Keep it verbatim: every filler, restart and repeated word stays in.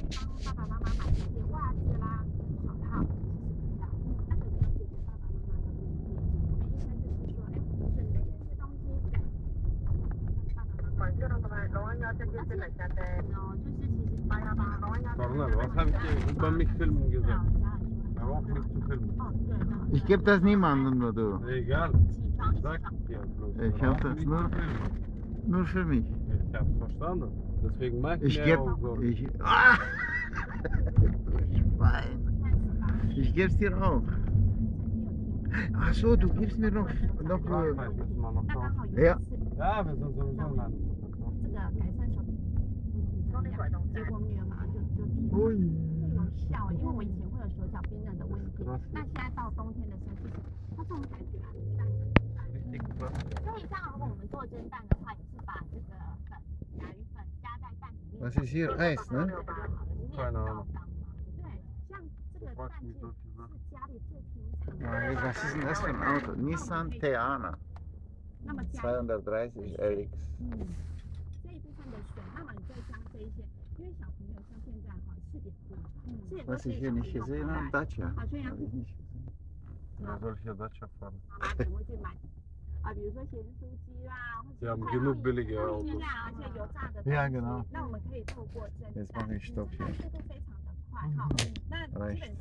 帮爸爸妈妈买一些袜子啦、手套，其实不要，那个没有解决爸爸妈妈的问题。我们应该就是说，哎，准备这些东西给爸爸妈妈。而且哦，就是其实爸爸妈妈。 Kornel, was habe ich dir über mich filmen gesagt? Hör auf mich zu filmen. Ich gebe das niemandem, nur du. Egal, sag dir bloß. Ich hör hab auf das mich nur- zu filmen. Nur für mich. Ich hab's verstanden. Deswegen mach ich Ich mir gebe. auch Sorgen. Ich. Ah! Du Schwein. Ich geb's dir auch. Ach so, du gibst mir noch. noch äh, Frankreich müssen wir noch drauf. ja. Ja, wir sind sowieso in einem. 这个改善手问题怎么样？结果女儿马上就就提了。 Ui. 有效，因为我以前会有手脚冰冷的问题，那现在到冬天的时候，其实它这种感觉啊，蛋蛋。 Richtig krass. 所以像如果我们做蒸蛋的话，也是把这个粉甲鱼粉加在蛋里面。 Was ist hier? Eis, ne? Keine Ahnung. 对，像这个 Was 蛋 mich 是 so gesagt. 是家里最平常的。 Ah, Was ist denn das für ein Auto? Nissan Teana. 那么加 zweihundertdreißig R X. 嗯，这一部分的水，那么你再加这一些，因为小朋友像现在哈吃点多，吃点多 Was 所以 ich 小 hier 朋 nicht 友 gesehen 不 habe, 爱。 Dacia. 好，所以要 Habe ich nicht gesehen. Wer soll hier Dacia fahren? 妈妈可能会去买啊，比如说咸酥鸡啦，或者 Sie haben 是 genug billige 不 Autos. 一样，而且油炸的 Ja, 东西 genau. 那我们可以透过蒸 Jetzt 蛋， mache ich Stopp 蒸蛋 hier. 速度非常的快哈。那基本上。